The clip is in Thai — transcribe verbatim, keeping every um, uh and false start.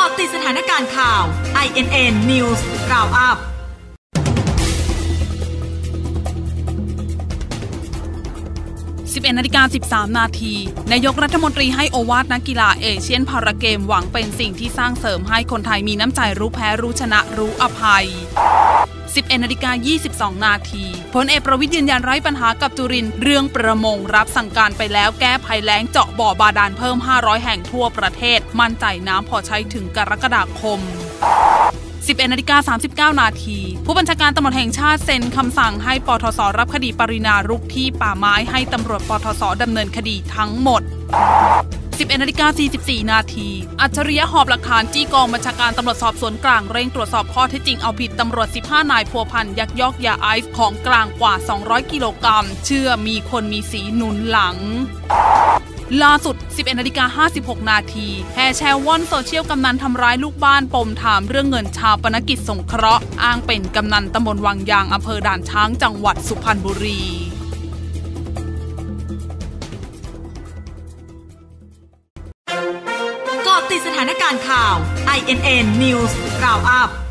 าะติดสถานการณ์ข่าว ไอ เอ็น เอ็น News Roundup สิบเอ็ดนาฬิกาสิบสามนาทีนายกรัฐมนตรีให้โอวาทนักกีฬาเอเชียนพาราเกมหวังเป็นสิ่งที่สร้างเสริมให้คนไทยมีน้ำใจรู้แพ้รู้ชนะรู้อภัยสิบเอ็ดนาฬิกายี่สิบสองนาทีพลเอกประวิตรยืนยันไร้ปัญหากับจุรินทร์เรื่องประมงรับสั่งการไปแล้วแก้ภัยแล้งเจาะบ่อบาดาลเพิ่มห้าร้อยแห่งทั่วประเทศมั่นใจน้ำพอใช้ถึงกรกฎาคมสิบเอ็ดนาฬิกาสามสิบเก้านาทีผู้บัญชาการตำรวจแห่งชาติเซ็นคำสั่งให้ปทสรับคดีปรินารุกที่ป่าไม้ให้ตำรวจปทสดำเนินคดีทั้งหมดสิบเอ็ดนาฬิกาสี่สิบสี่นาทีอัจฉริยะหอบหลักฐานจี้กองบัญชาการตำรวจสอบสวนกลางเร่งตรวจสอบข้อเท็จจริงเอาผิดตำรวจสิบห้านายพัวพันยักยอกยาไอซ์ของกลางกว่าสองร้อยกิโลกรัมเชื่อมีคนมีสีหนุนหลังล่าสุด สิบเอ็ดนาฬิกาห้าสิบหกนาทีแห่แชร์ว่อนโซเชียลกำนันทำร้ายลูกบ้านปมถามเรื่องเงินชาปนกิจสงเคราะห์อ้างเป็นกำนันตำบลวังยางอำเภอด่านช้างจังหวัดสุพรรณบุรีเกาะติดสถานการณ์ข่าว ไอ เอ็น เอ็น News Roundup